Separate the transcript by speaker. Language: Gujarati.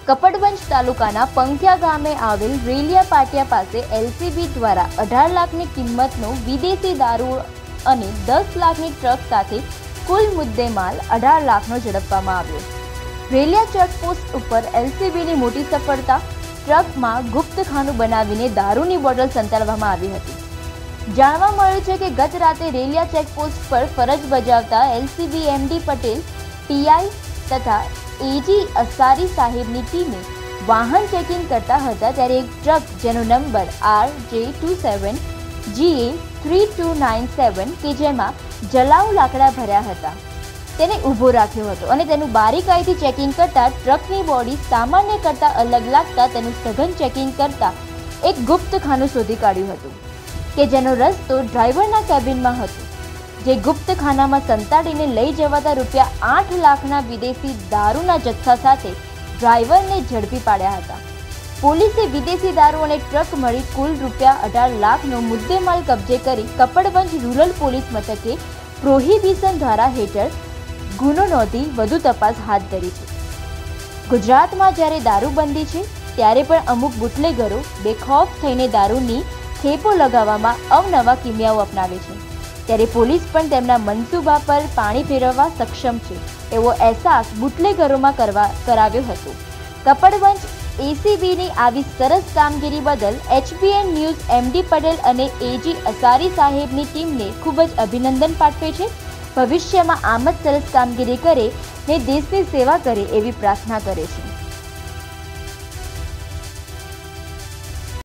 Speaker 1: કપડવંજ તાલુકાના પંખ્યા ગામે આવેલ રેલિયા પાટિયા પાસે એલસીબી દ્વારા 18 લાખની કિંમતનો વિદેશી દારૂ અને 10 લાખની ટ્રક સાથે કુલ મુદ્દેમાલ 18 લાખનો ઝડપવામાં આવ્યો। રેલિયા ચેકપોસ્ટ ઉપર એલસીબીની મોટી સફળતા। ટ્રકમાં ગુપ્તખાનું બનાવીને દારૂની બોટલ સંતાડવામાં આવી હતી। જાણવા મળ્યું છે કે ગત રાતે રેલિયા ચેકપોસ્ટ પર ફરજ બજાવતા એલસીબી એમડી પટેલ, પીઆઈ તથા એજી અસારી સાહેબની ટીમે વાહન ચેકિંગ કરતા હતા ત્યારે એક ટ્રક જેનો નંબર RJ27GA3297 કે જેમાં જલાઉ લાકડા ભર્યા હતા તેને ઊભો રાખ્યો હતો અને તેનું બારીકાઈથી ચેકિંગ કરતા ટ્રકની બોડી સામાન્ય કરતાં અલગ લાગતા તેનું સઘન ચેકિંગ કરતા એક ગુપ્તખાનું શોધી કાઢ્યું હતું કે જેનો રસ્તો ડ્રાઈવરના કેબિનમાં હતો, જે ગુપ્તખાનામાં સંતાડીને લઈ જવાતા ₹8 લાખના વિદેશી દારૂના જથ્થા સાથે ડ્રાઈવરને ઝડપી પાડ્યા હતા। પોલીસે વિદેશી દારૂ અને ટ્રક મળી કુલ ₹18 લાખનો મુદ્દેમાલ કબજે કરી કપડવંજ રૂરલ પોલીસ મથકે પ્રોહિબિશન ધારા હેઠળ ગુનો નોંધી વધુ તપાસ હાથ ધરી છે। ગુજરાતમાં જ્યારે દારૂબંધી છે ત્યારે પણ અમુક બુટલેગરો બેખૌફ થઈને દારૂની ખેપો લગાવવામાં અવનવા કિમિયાઓ અપનાવે છે, ત્યારે પોલીસ પણ તેમના મનસૂબા પર પાણી ફેરવવા સક્ષમ છે એવો અહેસાસ બુટલેગરોમાં કરાવ્યો હતો। કપડવંજ એસીબીની આવી સરસ કામગીરી બદલ HBN ન્યૂઝ એમડી પટેલ અને એજી અસારી સાહેબની ટીમને ખૂબ જ અભિનંદન પાઠવે છે। ભવિષ્યમાં આમ જ સરસ કામગીરી કરે ને દેશની સેવા કરે એવી પ્રાર્થના કરે છે।